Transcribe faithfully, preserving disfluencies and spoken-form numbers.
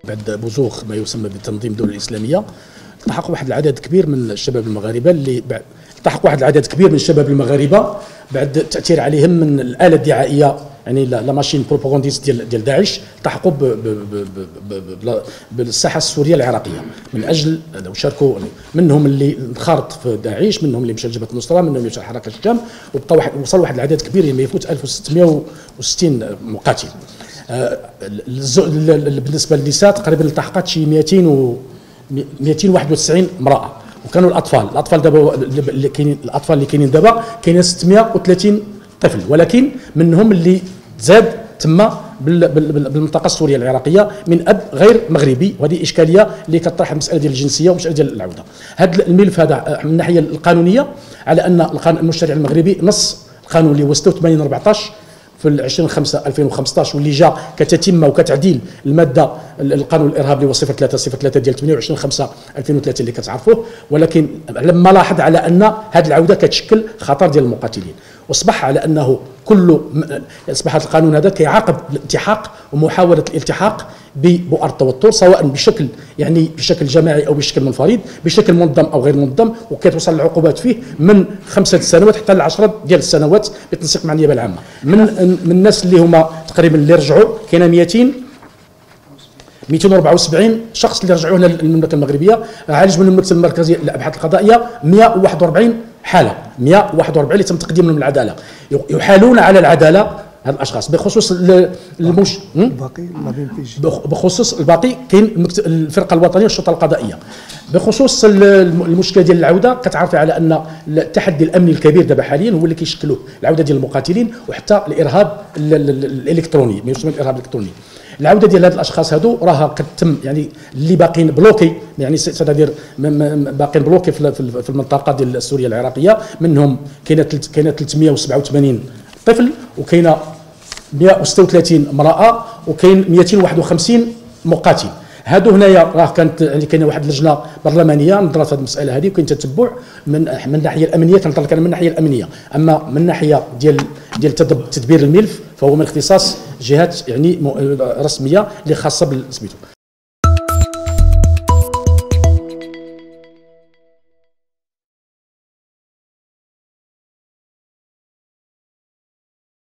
بعد بزوغ ما يسمى بتنظيم الدوله الاسلاميه، التحق واحد العدد كبير من الشباب المغاربه اللي بعد التحق واحد العدد كبير من الشباب المغاربه بعد التاثير عليهم من الاله الدعائيه، يعني لا ماشين بروباغانديست ديال ديال داعش، التحقوا بالساحه السوريه العراقيه من اجل وشاركوا، منهم اللي انخرط في داعش، منهم اللي مشى لجبهه النصره، منهم اللي مشى لحركه الشام، وبقى واحد وصل واحد العدد كبير ما يفوت ألف وستمائة وستين مقاتل. بالنسبه للنساء تقريبا التحقت شي مئتين وواحد وتسعين امراه، وكانوا الاطفال الاطفال دابا اللي كاينين الاطفال اللي كاينين دابا كاينين ستمائة وثلاثين طفل، ولكن منهم اللي تزاد تما بالمنطقه السوريه العراقيه من اب غير مغربي، وهذه اشكاليه اللي كطرح المساله ديال الجنسيه ومساله ديال العوده. هذا الملف هذا من الناحيه القانونيه على ان المشرع المغربي نص القانون اللي هو ستة وثمانين أربعطاش في عشرين خمسة ألفين وخمسطاش، واللي جا كتتمه وكتعديل الماده القانون الارهاب اللي هو صفر ثلاثة صفر ثلاثة ديال ثمانية وعشرين خمسة ألفين وثلاثة اللي كتعرفوه، ولكن لما لاحظ على ان هذه العوده كتشكل خطر ديال المقاتلين، واصبح على انه كل اصبح هذا القانون هذا كيعاقب الالتحاق ومحاوله الالتحاق بؤر التوتر، سواء بشكل يعني بشكل جماعي او بشكل منفرد، بشكل منظم او غير منظم، وكتوصل العقوبات فيه من خمسه سنوات حتى لعشرة ديال السنوات بالتنسيق مع النيابه العامه. من من الناس اللي هما تقريبا اللي رجعوا كاين مئتين مئتين وأربعة وسبعين شخص اللي رجعوا هنا للمملكه المغربيه، عالج من المكتب المركزي للابحاث القضائيه مئة وواحد وأربعين حاله، مئة وواحد وأربعين اللي تم تقديمهم للعداله، يحالون على العداله هاد الاشخاص. بخصوص المش الباقي ما بيمكنش، بخصوص الباقي كاين الفرقه الوطنيه والشرطه القضائيه. بخصوص المشكله ديال العوده، كتعرفي على ان التحدي الامني الكبير دابا حاليا هو اللي كيشكلوه العوده ديال المقاتلين، وحتى الارهاب الالكتروني ما يسمى الارهاب الالكتروني. العوده ديال هاد الاشخاص هادو راها كتم، يعني اللي باقيين بلوكي، يعني سيتادير باقيين بلوكي في المنطقه ديال سوريا العراقيه، منهم كاينه كاينه ثلاثمائة وسبعة وثمانين طفل، وكاينه مئة وستة وثلاثين امراه، وكاين مئتين وواحد وخمسين مقاتل. هادو هنايا راه كانت يعني كاينه واحد اللجنه برلمانيه نظرت هذه المساله هذه، وكاين تتبع من من الناحيه الامنيه، كنهضر لك انا من الناحيه الامنيه، اما من الناحيه ديال ديال تدبير الملف فهو من اختصاص جهات يعني رسميه اللي خاصه بسميتو.